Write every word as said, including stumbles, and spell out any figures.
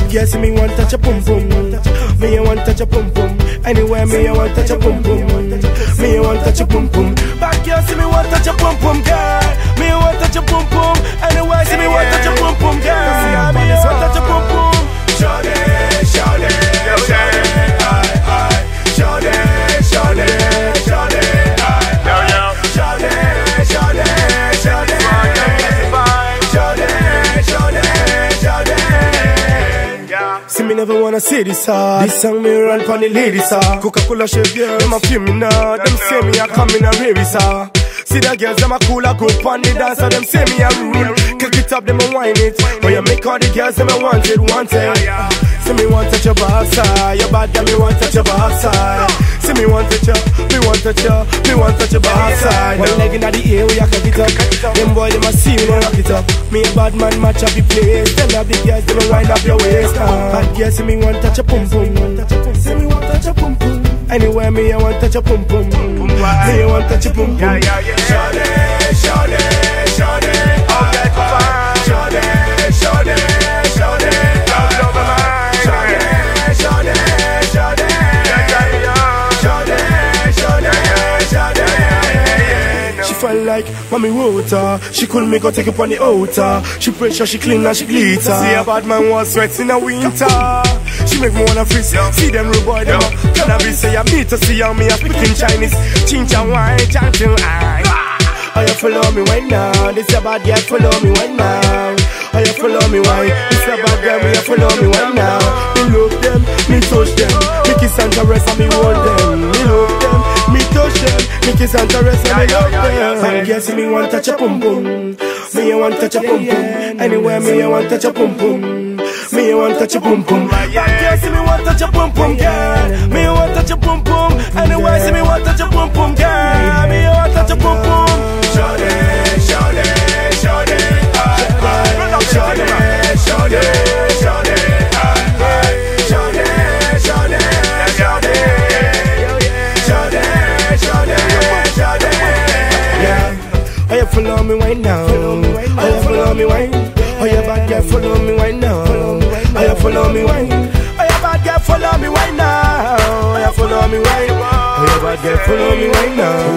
Bad girl see me want touch a pum pum. Me I want touch a pum pum. Anywhere me I want touch a pum pum. Me I want touch a pum pum. Bad girl see me want touch a pum pum, girl. Me I want touch a pum pum. Anywhere see me want touch a pum pum, girl. Me I want touch a pum pum. Shawty, shawty, shawty, aye, aye. Shawty, shawty, shawty, aye, aye. Shawty, shawty, shawty, shawty, shawty, shawty. See me never wanna see this hard. This song me run for the ladies ah. Coca-Cola shave girl, them a feel me now. Them say me a come in a race ah. See the girls, them a cool a good on the dance, so them say me a rule. Kick it up, them a whine it. But you make all the girls, them a want it, want it. See me want touch your backside, your bad girl, me want touch your backside. See me want touch your, me want touch your, me want touch your backside. One leg inna the air, we a cock it up. Them boy, them a see me rock it up. Me a bad man, match up the place. Them have the girls, them a wind up your waist. Bad girl, see me want touch your pum pum. See me want touch your pum pum. Anywhere me I want touch a pum pum. Me I want touch a pum pum. Yeah, yeah, yeah. Shawty, shawty, shawty, okay, fine. Shawty, shawty, shawty, all over mine. Shawty, shawty, shawty, shawty, shawty, shawty. She felt like mommy water. She couldn't make her take up on the outer. She pressure, she clean and she glitter. See a bad man was sweat in the winter. She make me wanna freeze. See them rude boy them up. Can I be say I meet to see how me a speaking Chinese. Chincha wine, chanting I. Oh you follow me right now. This a bad girl follow me right now. Oh you follow me right. This a bad girl me a follow me right now. Me love them, me touch them. Me kiss and caress and me hold them. Me love them, me touch them. Me kiss and caress and me love them. Bad girl see me want touch a pum pum. Me I want touch a pum pum. Anywhere me I want touch a pum pum. Me I want touch a pum pum. Bad girl see me want touch a pum pum, girl. Me I want touch a pum pum. Anywhere see me want touch a pum pum, girl. Me I want touch a pum pum. Shawty, shawty, shawty, aye, aye. Shawty, shawty, shawty, aye, aye. Shawty, shawty, shawty, shawty, shawty, shawty. Yeah. Oh you follow me right now. Oh you follow me right. Oh you bad girl follow me right now. Oh you follow me right. Oh you bad girl follow me right now. Oh you follow me right. Oh you bad girl follow me right now.